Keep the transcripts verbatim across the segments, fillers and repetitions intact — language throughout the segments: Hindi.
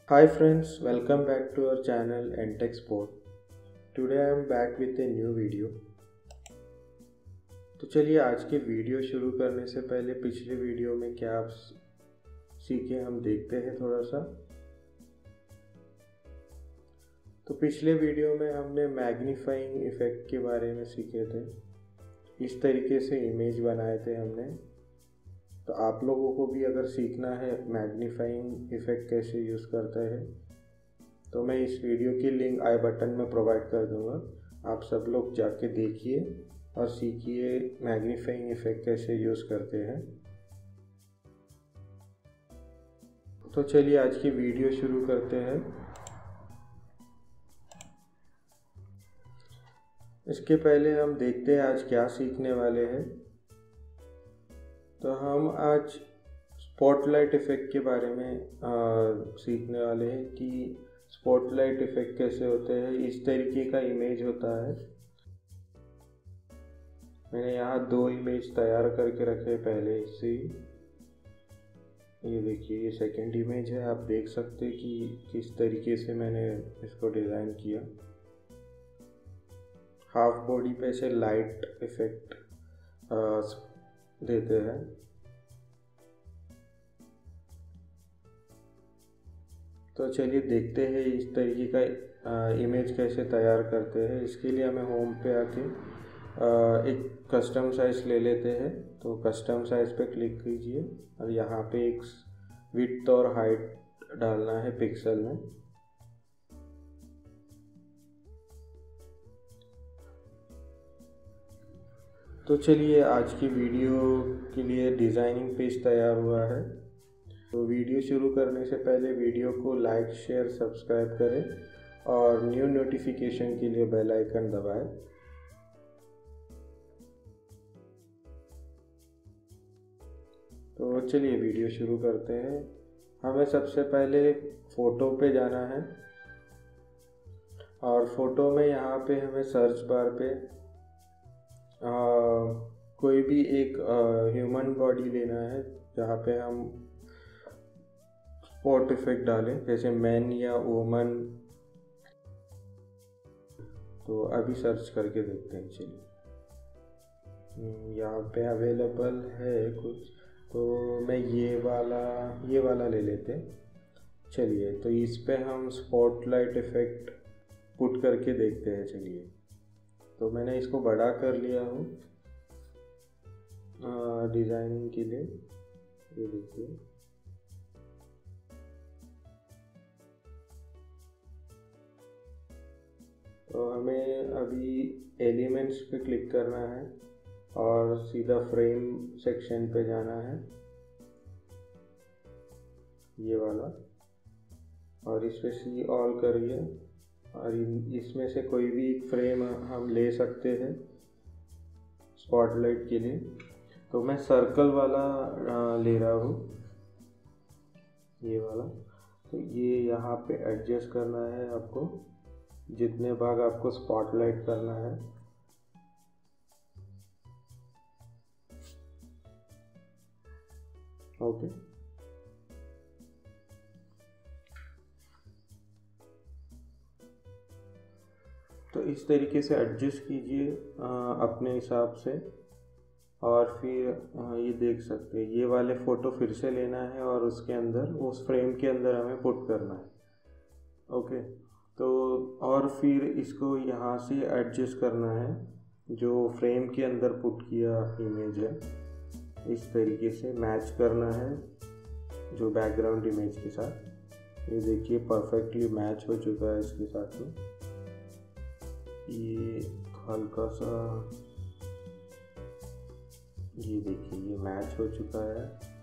Hi friends, welcome back to our channel Entech Sport. Today I am back with a new video. तो चलिए आज के वीडियो शुरू करने से पहले पिछले वीडियो में क्या आप सीखे हम देखते हैं थोड़ा सा। तो पिछले वीडियो में हमने मैग्नीफाइंग इफेक्ट के बारे में सीखे थे। इस तरीके से इमेज बनाए थे हमने। तो आप लोगों को भी अगर सीखना है मैग्नीफाइंग इफेक्ट कैसे यूज़ करते हैं तो मैं इस वीडियो की लिंक आई बटन में प्रोवाइड कर दूंगा। आप सब लोग जाके देखिए और सीखिए मैग्नीफाइंग इफेक्ट कैसे यूज़ करते हैं। तो चलिए आज की वीडियो शुरू करते हैं। इसके पहले हम देखते हैं आज क्या सीखने वाले हैं। तो हम आज स्पॉटलाइट इफेक्ट के बारे में आ, सीखने वाले हैं कि स्पॉटलाइट इफेक्ट कैसे होते हैं। इस तरीके का इमेज होता है। मैंने यहाँ दो इमेज तैयार करके रखे पहले से। ये देखिए ये सेकंड इमेज है। आप देख सकते हैं कि किस तरीके से मैंने इसको डिज़ाइन किया। हाफ बॉडी पे से लाइट इफेक्ट देते हैं। तो चलिए देखते हैं इस तरीके का इमेज कैसे तैयार करते हैं। इसके लिए हमें होम पे आके आ, एक कस्टम साइज ले लेते हैं। तो कस्टम साइज पे क्लिक कीजिए और यहाँ पे एक विड्थ और हाइट डालना है पिक्सल में। तो चलिए आज की वीडियो के लिए डिज़ाइनिंग पेज तैयार हुआ है। तो वीडियो शुरू करने से पहले वीडियो को लाइक शेयर सब्सक्राइब करें और न्यू नोटिफिकेशन के लिए बेल आइकन दबाएं। तो चलिए वीडियो शुरू करते हैं। हमें सबसे पहले फ़ोटो पे जाना है और फोटो में यहाँ पे हमें सर्च बार पे आ, कोई भी एक ह्यूमन बॉडी लेना है जहाँ पे हम स्पॉट इफेक्ट डालें, जैसे मैन या वुमन। तो अभी सर्च करके देखते हैं। चलिए यहाँ पे अवेलेबल है कुछ, तो मैं ये वाला ये वाला ले लेते हैं। चलिए तो इस पे हम स्पॉटलाइट इफेक्ट पुट करके देखते हैं। चलिए तो मैंने इसको बड़ा कर लिया हूँ डिज़ाइनिंग के लिए। ये देखिए तो हमें अभी एलिमेंट्स पे क्लिक करना है और सीधा फ्रेम सेक्शन पे जाना है, ये वाला, और इस पे सी ऑल करिए और इसमें से कोई भी एक फ्रेम हम ले सकते हैं स्पॉटलाइट के लिए। तो मैं सर्कल वाला ले रहा हूँ, ये वाला। तो ये यहाँ पे एडजस्ट करना है आपको, जितने भाग आपको स्पॉटलाइट करना है। ओके तो इस तरीके से एडजस्ट कीजिए अपने हिसाब से। और फिर आ, ये देख सकते हैं ये वाले फ़ोटो फिर से लेना है और उसके अंदर उस फ्रेम के अंदर हमें पुट करना है। ओके तो और फिर इसको यहाँ से एडजस्ट करना है, जो फ्रेम के अंदर पुट किया इमेज है इस तरीके से मैच करना है जो बैकग्राउंड इमेज के साथ। ये देखिए परफेक्टली मैच हो चुका है इसके साथ में। ये हल्का सा, ये देखिए ये मैच हो चुका है।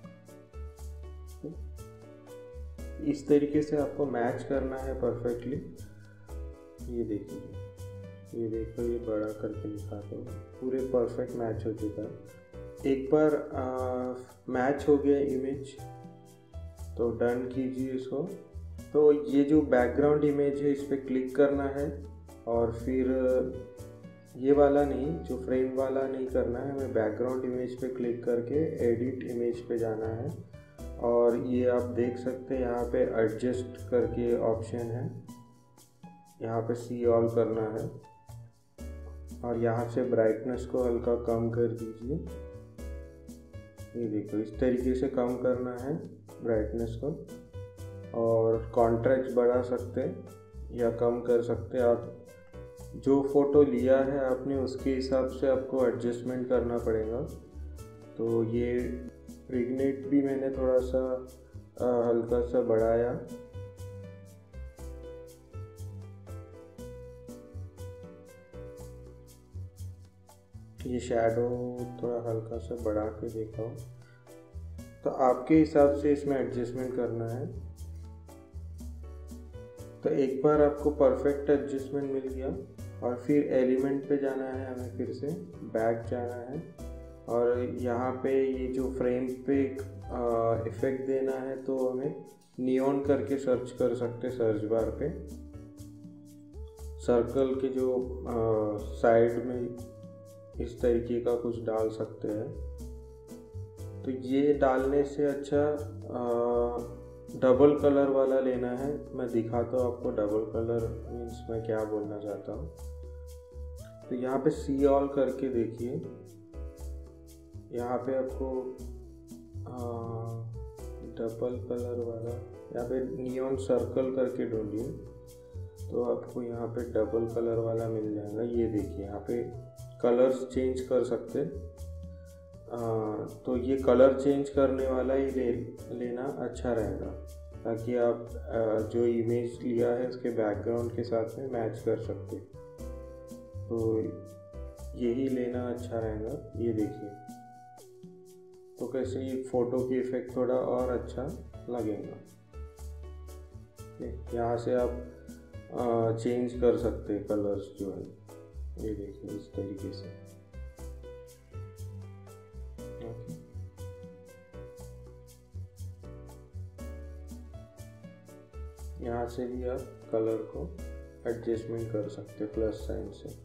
इस तरीके से आपको मैच करना है परफेक्टली। ये देखिए ये देखो ये बड़ा करके दिखाता हूँ, पूरे परफेक्ट मैच हो चुका है। एक बार आ, मैच हो गया इमेज तो डन कीजिए इसको। तो ये जो बैकग्राउंड इमेज है इस पर क्लिक करना है और फिर ये वाला नहीं, जो फ्रेम वाला नहीं करना है, हमें बैकग्राउंड इमेज पे क्लिक करके एडिट इमेज पे जाना है और ये आप देख सकते हैं यहाँ पे एडजस्ट करके ऑप्शन है, यहाँ पे सी ऑल करना है और यहाँ से ब्राइटनेस को हल्का कम कर दीजिए। ये देखो इस तरीके से कम करना है ब्राइटनेस को, और कॉन्ट्रास्ट बढ़ा सकते या कम कर सकते। आप जो फ़ोटो लिया है आपने उसके हिसाब से आपको एडजस्टमेंट करना पड़ेगा। तो ये विग्नेट भी मैंने थोड़ा सा आ, हल्का सा बढ़ाया। ये शैडो थोड़ा हल्का सा बढ़ा के देखा हो, तो आपके हिसाब से इसमें एडजस्टमेंट करना है। तो एक बार आपको परफेक्ट एडजस्टमेंट मिल गया और फिर एलिमेंट पे जाना है, हमें फिर से बैक जाना है और यहाँ पे ये जो फ्रेम पे इफ़ेक्ट देना है तो हमें नियॉन करके सर्च कर सकते सर्च बार पे। सर्कल के जो साइड में इस तरीके का कुछ डाल सकते हैं। तो ये डालने से अच्छा आ, डबल कलर वाला लेना है। मैं दिखाता हूँ आपको डबल कलर मीन्स मैं क्या बोलना चाहता हूँ। तो यहाँ पे सी ऑल करके देखिए, यहाँ पे आपको डबल कलर वाला, यहाँ पे नियॉन सर्कल करके ढूंढिए तो आपको यहाँ पे डबल कलर वाला मिल जाएगा। ये देखिए यहाँ पे कलर्स चेंज कर सकते। आ, तो ये कलर चेंज करने वाला ही ले लेना अच्छा रहेगा, ताकि आप आ, जो इमेज लिया है उसके बैकग्राउंड के साथ में मैच कर सकते। तो यही लेना अच्छा रहेगा। ये देखिए तो कैसे ये फ़ोटो की इफ़ेक्ट थोड़ा और अच्छा लगेगा। यहाँ से आप आ, चेंज कर सकते कलर्स जो है। ये देखिए इस तरीके से। यहाँ से भी आप कलर को एडजस्टमेंट कर सकते प्लस साइन से।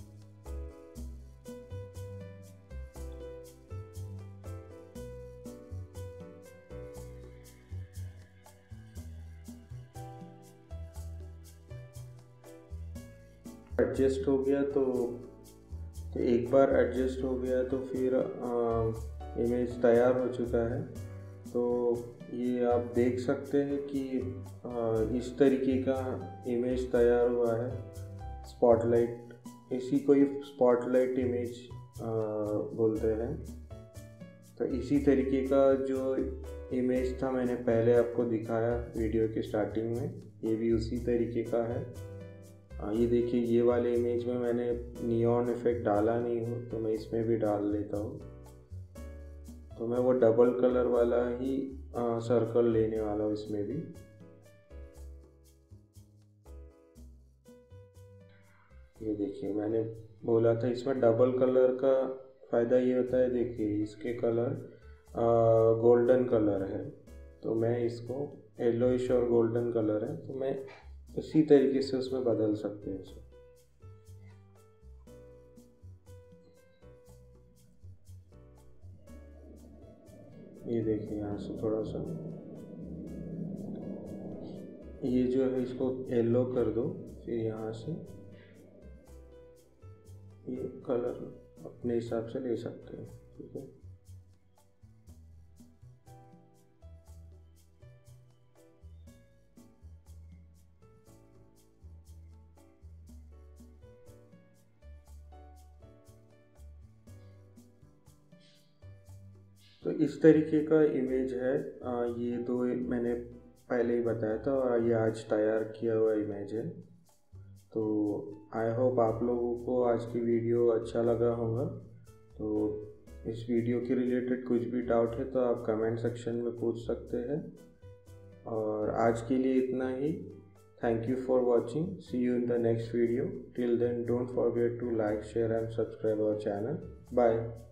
एडजस्ट हो गया तो, तो एक बार एडजस्ट हो गया तो फिर आ, इमेज तैयार हो चुका है। तो ये आप देख सकते हैं कि आ, इस तरीके का इमेज तैयार हुआ है। स्पॉटलाइट, इसी को ही स्पॉटलाइट इमेज बोलते हैं। तो इसी तरीके का जो इमेज था मैंने पहले आपको दिखाया वीडियो के स्टार्टिंग में, ये भी उसी तरीके का है। ये देखिए ये वाले इमेज में मैंने नियॉन इफेक्ट डाला नहीं हूँ, तो मैं इसमें भी डाल लेता हूँ। तो मैं वो डबल कलर वाला ही आ, सर्कल लेने वाला हूँ इसमें भी। ये देखिए मैंने बोला था इसमें डबल कलर का फ़ायदा ये होता है। देखिए इसके कलर गोल्डन कलर है, तो मैं इसको येलोइश और गोल्डन कलर है, तो मैं इसी तरीके से उसमें बदल सकते हैं इसे। ये देखिए यहाँ से थोड़ा सा ये जो है इसको येलो कर दो, फिर यहाँ से ये कलर अपने हिसाब से ले सकते हैं। ठीक है, तो इस तरीके का इमेज है। आ, ये दो मैंने पहले ही बताया था और ये आज तैयार किया हुआ इमेज है। तो आई होप आप लोगों को आज की वीडियो अच्छा लगा होगा। तो इस वीडियो के रिलेटेड कुछ भी डाउट है तो आप कमेंट सेक्शन में पूछ सकते हैं। और आज के लिए इतना ही। Thank you for watching. See you in the next video. Till then don't forget to like, share and subscribe our channel. Bye.